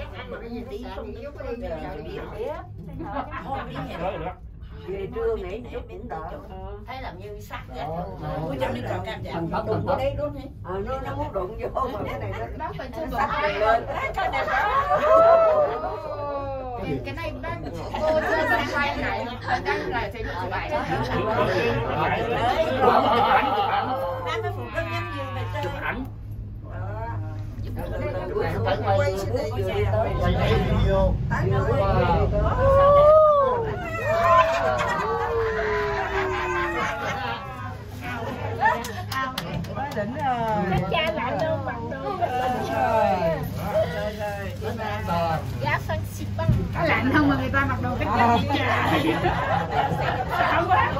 ăn mà cái gì đi không đi có đi chợ biển về trưa nghỉ chút cũng đỡ. thấy làm như sát gắt Ủa trong đây còn cam dạ. Đụng vào đây luôn hả? Nó muốn đụng vô mà cái này nó phải chơi sắp lên. cái này cái này đang cô chưa sang quay này đang là thấy nó phải đó. Nam mới phụ rất nhanh nhiều về chơi. Ảnh. Quay xuống đây vừa đi tới. Đỉnh rồi. Nó cha lại luôn bằng luôn. Giá xăng xịt băng. Nó lạnh không mà người ta mặc đồ cách chân chị trà. Sợ quá.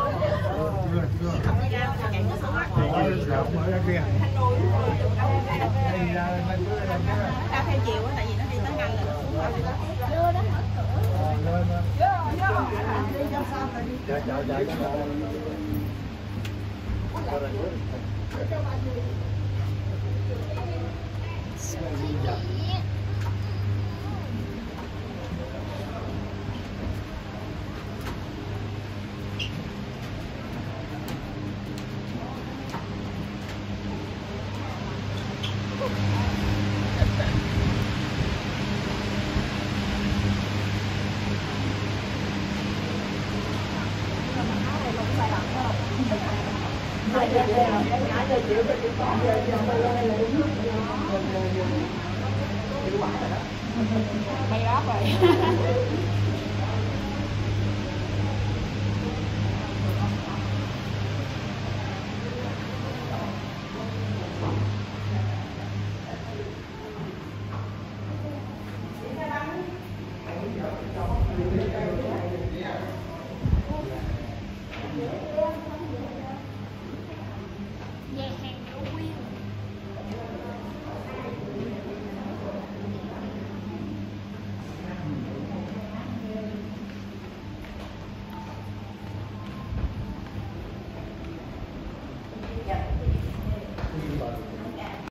Tao theo chiều á, tại vì nó đi tới ngăn là Đưa đó mở mày đó rồi. Yeah.